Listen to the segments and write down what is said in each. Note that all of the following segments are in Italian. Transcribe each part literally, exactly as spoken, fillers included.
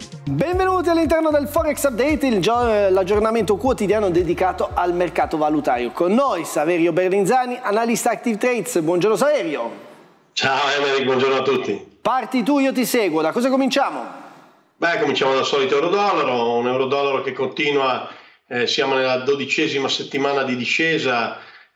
Benvenuti all'interno del Forex Update, l'aggiornamento quotidiano dedicato al mercato valutario. Con noi Saverio Berlinzani, analista Active Trades. Buongiorno Saverio. Ciao Emery, buongiorno a tutti. Parti tu, io ti seguo. Da cosa cominciamo? Beh, cominciamo dal solito euro-dollaro, un euro-dollaro che continua, eh, siamo nella dodicesima settimana di discesa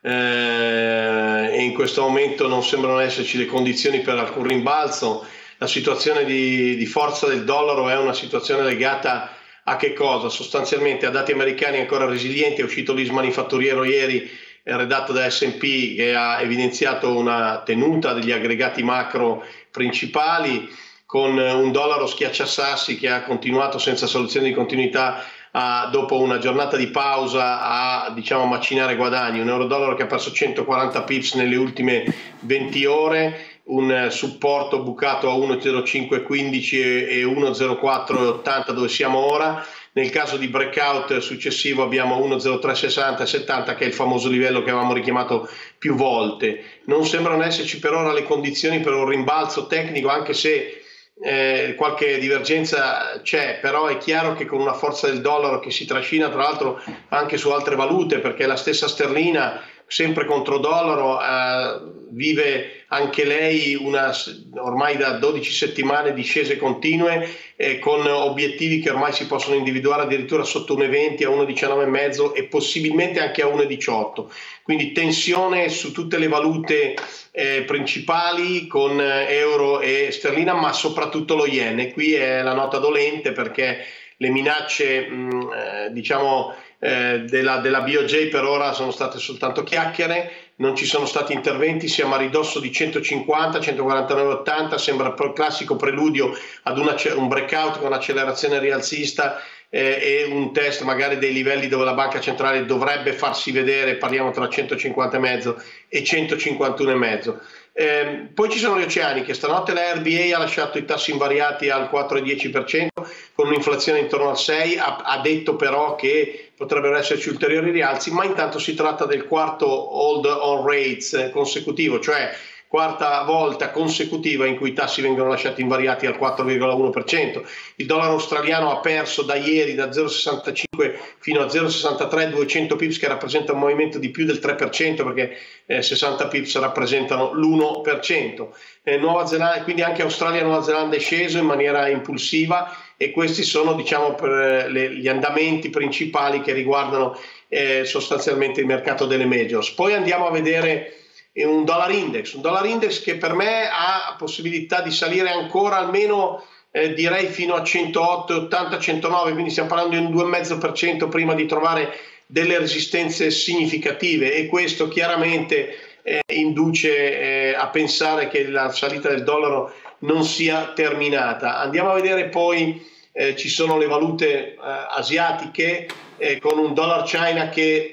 eh, e in questo momento non sembrano esserci le condizioni per alcun rimbalzo. La situazione di, di forza del dollaro è una situazione legata a che cosa? Sostanzialmente a dati americani ancora resilienti. È uscito l'I S manifatturiero ieri, eh, redatto da S and P, che ha evidenziato una tenuta degli aggregati macro principali, con un dollaro schiacciasassi che ha continuato senza soluzione di continuità a, dopo una giornata di pausa a diciamo macinare guadagni. Un euro-dollaro che ha perso centoquaranta pips nelle ultime venti ore, un supporto bucato a uno virgola zero cinque quindici e uno virgola zero quattro ottanta dove siamo ora. Nel caso di breakout successivo abbiamo uno virgola zero tre sessanta e settanta, che è il famoso livello che avevamo richiamato più volte. Non sembrano esserci per ora le condizioni per un rimbalzo tecnico, anche se eh, qualche divergenza c'è, però è chiaro che con una forza del dollaro che si trascina tra l'altro anche su altre valute, perché la stessa sterlina sempre contro dollaro eh, vive anche lei una, ormai da dodici settimane discese continue, eh, con obiettivi che ormai si possono individuare addirittura sotto uno virgola venti a uno virgola diciannove e mezzo e possibilmente anche a uno virgola diciotto. Quindi tensione su tutte le valute eh, principali, con euro e sterlina, ma soprattutto lo yen. E qui è la nota dolente, perché le minacce mh, eh, diciamo eh, della, della B O J per ora sono state soltanto chiacchiere, non ci sono stati interventi. Siamo a ridosso di centocinquanta, centoquarantanove, ottanta, sembra il classico preludio ad una, un breakout con accelerazione rialzista eh, e un test magari dei livelli dove la banca centrale dovrebbe farsi vedere. Parliamo tra centocinquanta e mezzo e centocinquantuno e mezzo. Eh, poi ci sono gli oceani, che stanotte la R B A ha lasciato i tassi invariati al quattro virgola dieci per cento con un'inflazione intorno al sei per cento, ha, ha detto però che potrebbero esserci ulteriori rialzi, ma intanto si tratta del quarto hold on rates consecutivo, cioè quarta volta consecutiva in cui i tassi vengono lasciati invariati al quattro virgola uno per cento. Il dollaro australiano ha perso da ieri da zero virgola sessantacinque fino a zero virgola sessantatré, duecento pips, che rappresenta un movimento di più del tre per cento, perché eh, sessanta pips rappresentano l'uno per cento. Eh, Nuova Zelanda, quindi anche Australia e Nuova Zelanda è sceso in maniera impulsiva, e questi sono diciamo per le, gli andamenti principali che riguardano eh, sostanzialmente il mercato delle majors. Poi andiamo a vedere un dollar index, un dollar index che per me ha possibilità di salire ancora almeno eh, direi fino a centootto, ottanta, centonove, quindi stiamo parlando di un due virgola cinque per cento prima di trovare delle resistenze significative, e questo chiaramente eh, induce eh, a pensare che la salita del dollaro non sia terminata. Andiamo a vedere poi, eh, ci sono le valute eh, asiatiche, eh, con un dollar China che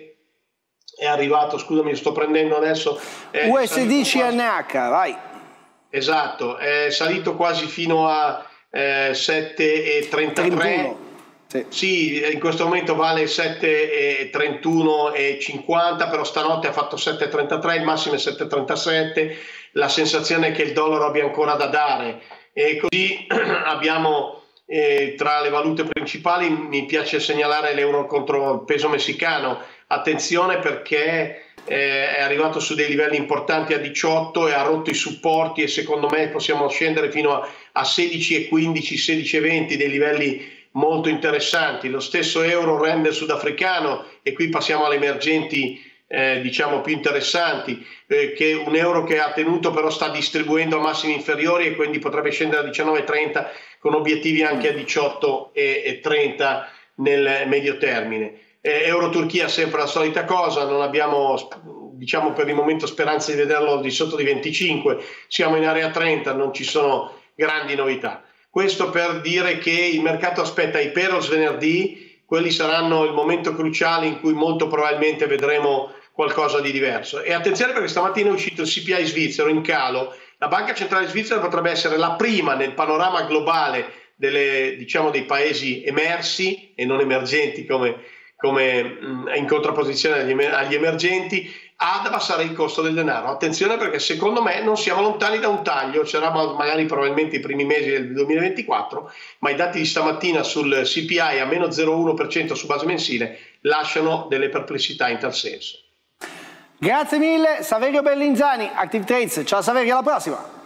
è arrivato, scusami, sto prendendo adesso, U S D C N H, vai. Esatto, è salito quasi fino a eh, sette virgola trentatré. Sì. Sì, in questo momento vale sette virgola trentuno e cinquanta, però stanotte ha fatto sette virgola trentatré, il massimo è sette virgola trentasette. La sensazione è che il dollaro abbia ancora da dare, e così abbiamo eh, tra le valute principali, mi piace segnalare l'euro contro il peso messicano. Attenzione, perché eh, è arrivato su dei livelli importanti a diciotto e ha rotto i supporti, e secondo me possiamo scendere fino a, a sedici virgola quindici, sedici virgola venti, dei livelli molto interessanti. Lo stesso euro render sudafricano, e qui passiamo alle emergenti eh, diciamo più interessanti, eh, che un euro che ha tenuto però sta distribuendo a massimi inferiori, e quindi potrebbe scendere a diciannove virgola trenta con obiettivi anche a diciotto virgola trenta nel medio termine. Eh, Euro-Turchia sempre la solita cosa, non abbiamo diciamo per il momento speranza di vederlo di sotto di venticinque, siamo in area trenta, non ci sono grandi novità. Questo per dire che il mercato aspetta i payrolls venerdì, quelli saranno il momento cruciale in cui molto probabilmente vedremo qualcosa di diverso. E attenzione, perché stamattina è uscito il C P I svizzero in calo. La Banca Centrale Svizzera potrebbe essere la prima nel panorama globale delle, diciamo, dei paesi emersi e non emergenti come come in contrapposizione agli, agli emergenti, ad abbassare il costo del denaro. Attenzione, perché secondo me non siamo lontani da un taglio, c'eravamo magari probabilmente i primi mesi del duemilaventiquattro, ma i dati di stamattina sul C P I a meno zero virgola uno per cento su base mensile lasciano delle perplessità in tal senso. Grazie mille Saverio Bellinzani, Active Trades. Ciao Saverio, alla prossima!